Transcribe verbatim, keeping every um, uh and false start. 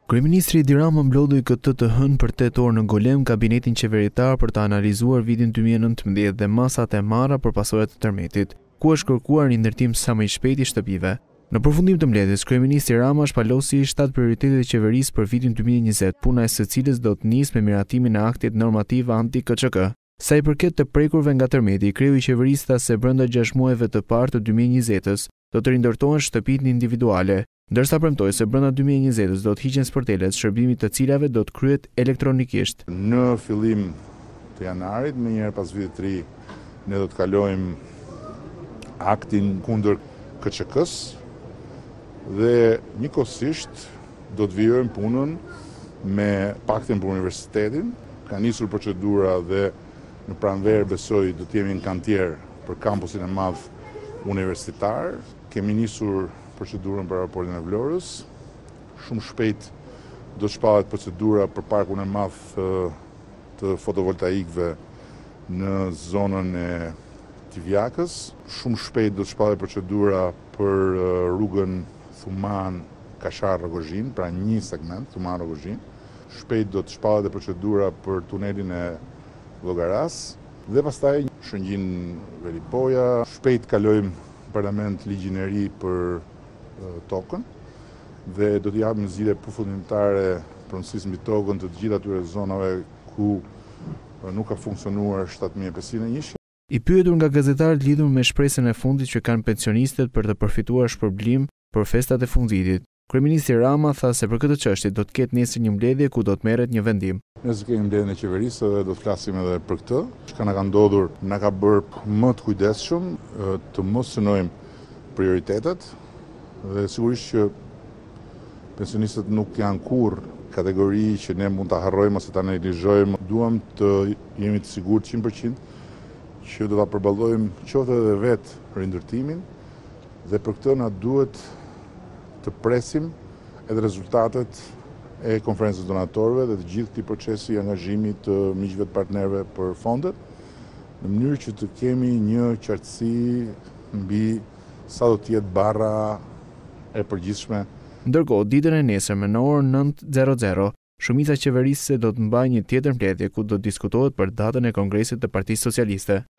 Kryeministri Edi Rama mblodhi këtë të hënë për tetë orë në Golem kabinetin qeveritar për të analizuar vitin dy mijë e nëntëmbëdhjetë dhe masat e marra për pasojat e tërmetit, ku është kërkuar një ndërtim sa më i shpejt i shtëpive. Në përfundim të mbledhjes, kryeministri Rama shpalosi shtatë prioritetet e qeverisë për vitin dy mijë e njëzet, puna e së cilës do të nisë me miratimin e aktit normativ anti-K Ç K. Sa i përket të prekurve nga tërmeti, kreu i qeverisë tha se brenda gjashtë muajve të parë të dy mijë e njëzetës do të rindërtohen shtëpitë individuale, ndërsa premtoi se brenda dy mijë e njëzetës do të hiqen sportelet, shërbimi të cilave do të kryhet elektronikisht. Në fillim të janarit, më njëherë pas vitit të ri, ne do të kalojmë aktin kundër K Ç K-s dhe njëkohësisht do të vijojmë punën me paktin për universitetin. Ka nisur procedura dhe në pranverë besoj do të jemi në kantier për kampusin e madh universitar. Kemi nisur procedurën për aeroportin e Vlorës. Shumë shpejt do të shpahet procedura për parkun e madh të fotovoltaikëve në zonën e Tivjakës. Shumë shpejt do të shpahet procedura për rrugën Thuman Kashar Rogozhin, pra një segment Thuman Rogozhin. Shpejt do të shpahet procedura për tunelin e Llogaras dhe pastaj Shëngjin Velipoja. Shpejt kalojmë në parlament ligjin e ri për tokën dhe do të japim zgjidhje përfundimtare pronësisë mbi tokën të gjitha atyre zonave ku nuk ka funksionuar shtatë mijë e pesëqind e një. I pyetur nga gazetarët lidhur me shpresën e fundit që kanë pensionistët për të përfituar shpërblim për festat e fundvitit, kryeministri Rama tha se për këtë çështje do të ketë nesër një mbledhje ku do të merret një vendim. Ne kemi mbledhjen e qeverisë dhe do të flasim edhe për këtë. Çka na ka ndodhur na ka bërë më të kujdesshëm, të mos synojmë prioritetet. Dhe sigurisht që pensionistët nuk janë kurrë kategori që ne mund ta harrojmë ose ta neglizhojmë. Duam të jemi të sigurt njëqind përqind që do ta përballojmë qoftë edhe vetë rindërtimin dhe për këtë na duhet të presim edhe rezultatet e konferencës donatorëve dhe të gjithë këtij procesi i angazhimit të miqve të partnerëve për fondet, në mënyrë që të kemi një qartësi mbi sa do të jetë barra e përgjithshme. Ndërkohë, ditën e nesërme në orën nëntë, shumica qeverisëse do të mbajë një tjetër mbledhje ku do të diskutohet për datën e Kongresit të Partisë Socialiste.